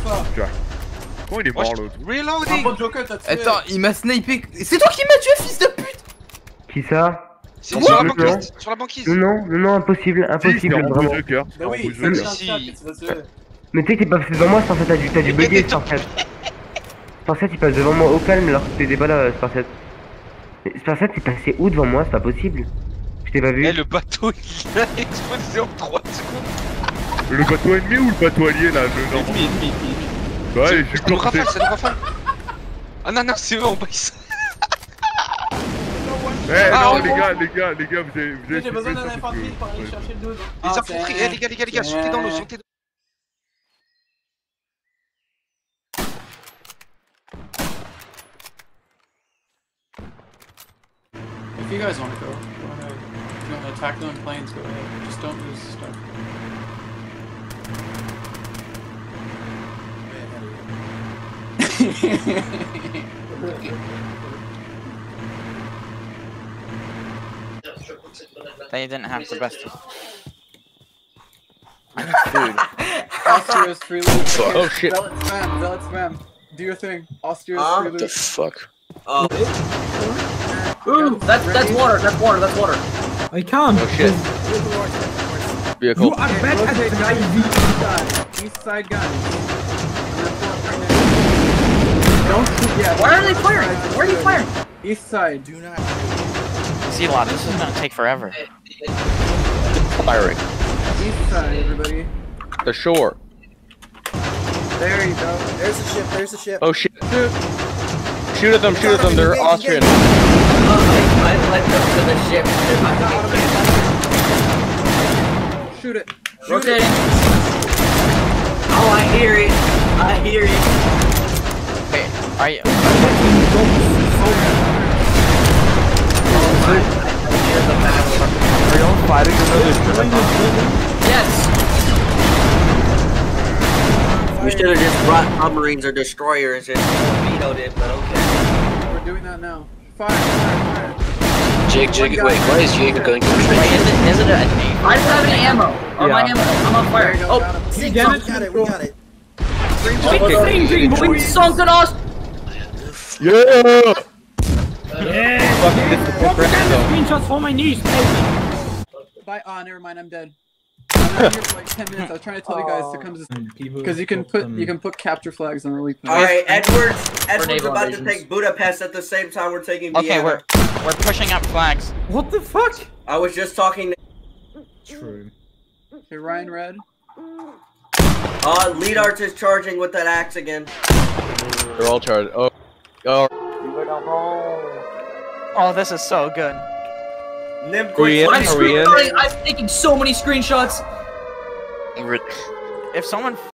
Comment il est mort l'autre? Reloading. Attends, il m'a snipé. C'est toi qui m'as tué, fils de pute. Qui ça? C'est sur la banquise. Sur la banquise. Non, impossible, vraiment. Bah oui, Mais tu sais que t'es pas fait devant moi, Sparset, t'as dû bugger, Sparset. Sparset, il passe devant moi au calme alors que t'étais pas là, Sparset. Sparset, t'es passé où devant moi? C'est pas possible. Je t'ai pas vu. Eh, le bateau il a explosé en 3 secondes. Le bateau ennemi ou le bateau allié là? Ennemi. Ouais, j'ai ça nous rafale, ça nous rafale. Ah non, c'est eux en bas. Eh non, les gars, vous avez. J'ai besoin d'un infanterie pour aller chercher le 12. Les infanteries, eh les gars, sautez dans l'eau, sautez dans l'eau. If you guys want to go, if you want to attack them in planes, go ahead. Just don't lose stuff. They didn't have the best. Austria's free loot. Oh shit. Zealot spam. Do your thing. Austria's free loot. The fuck? Ooh, that's water. I can't. Oh shit. Vehicle. You are bad at driving. East side gun. Don't shoot. Yeah. Why are they firing? Why are you firing? East side. Do not. See, lot. This is gonna take forever. Firing. East side, everybody. The shore. There you go. There's a ship. Oh shit. Shoot at them, they're Austrian. I led them to the ship. Shoot it. Rotating. Oh, I hear it. Okay, are you? Are y'all fighting another ship? Yes. You should have just brought submarines or destroyers and torpedoed it, but okay. We're doing that now. Fire. Jake, wait, why is Jake going to Wait, is it a? I don't have any ammo. Oh, my ammo. I'm on fire. Oh, we got it. we sunk in us. Yeah! Screenshots for my niece. Bye. Ah, never mind. I'm dead. I'm out here for like 10 minutes. I was trying to tell you guys to come to this because you can put capture flags on relief. All right, Edward's about to take Budapest at the same time we're taking Vienna. Okay, we're pushing up flags. What the fuck? I was just talking. True. Okay, Ryan Red. Lead Arts is charging with that axe again. They're all charged. Oh. Oh, this is so good. I'm taking so many screenshots. If someone